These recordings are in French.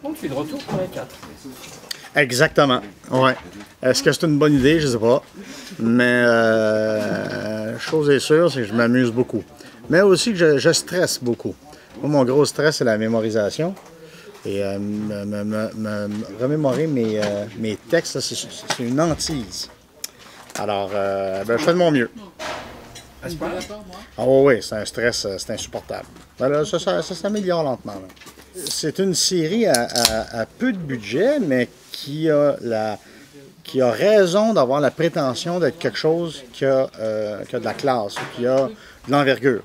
Donc tu es de retour pour les 4. Exactement, ouais. Est-ce que c'est une bonne idée? Je sais pas. Mais chose est sûre, c'est que je m'amuse beaucoup. Mais aussi que je stresse beaucoup. Moi, mon gros stress, c'est la mémorisation. Et remémorer mes textes, c'est une hantise. Alors, je fais de mon mieux. Ah oui, c'est un stress, c'est insupportable. Ben là, ça s'améliore lentement. Là. C'est une série à peu de budget, mais qui a raison d'avoir la prétention d'être quelque chose qui a de la classe, qui a de l'envergure.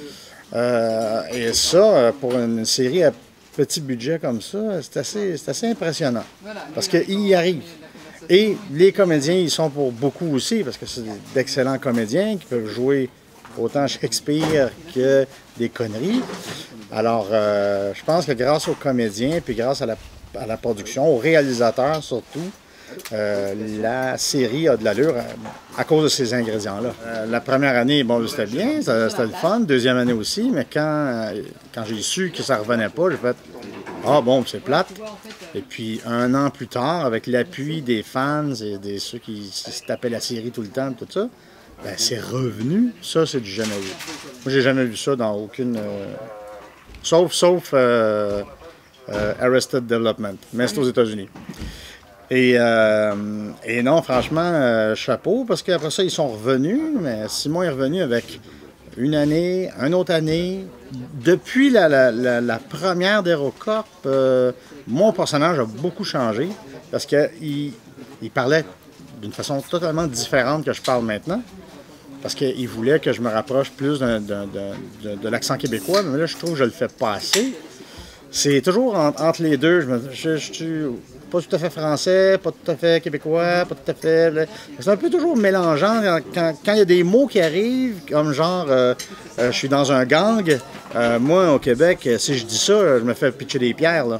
Et ça, pour une série à petit budget comme ça, c'est assez impressionnant. Parce qu'il y arrive. Et les comédiens, ils sont pour beaucoup aussi, parce que c'est d'excellents comédiens qui peuvent jouer autant Shakespeare que des conneries. Alors, je pense que grâce aux comédiens, puis grâce à la production, aux réalisateurs surtout, la série a de l'allure à cause de ces ingrédients-là. La première année, bon, c'était bien, c'était le fun. Deuxième année aussi, mais quand j'ai su que ça revenait pas, j'ai fait « Ah bon, c'est plate ». Et puis, un an plus tard, avec l'appui des fans et de ceux qui se tapaient la série tout le temps, tout ça, ben, c'est revenu. Ça, c'est du jamais vu. Moi, j'ai jamais vu ça dans aucune... sauf Arrested Development, mais c'est aux États-Unis. Et non, franchement, chapeau, parce qu'après ça, ils sont revenus, mais Simon est revenu avec une année, une autre année. Depuis la première d'HeroCorp, mon personnage a beaucoup changé, parce qu'il parlait d'une façon totalement différente que je parle maintenant, parce qu'il voulait que je me rapproche plus de l'accent québécois, mais là, je trouve que je le fais pas assez. C'est toujours entre les deux. Je suis pas tout à fait français, pas tout à fait québécois, pas tout à fait... C'est un peu toujours mélangeant quand il y a des mots qui arrivent, comme genre je suis dans un gang. Moi, au Québec, si je dis ça, je me fais pitcher des pierres. Là.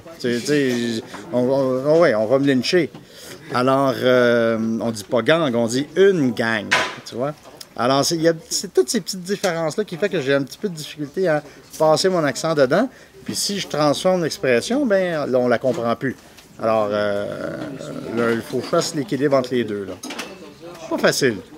On va me lyncher. Alors, on dit pas gang, on dit une gang. Tu vois? Alors, c'est toutes ces petites différences-là qui fait que j'ai un petit peu de difficulté à passer mon accent dedans. Puis si je transforme l'expression, ben là, on la comprend plus. Alors, là, il faut que je fasse l'équilibre entre les deux. Là. Pas facile.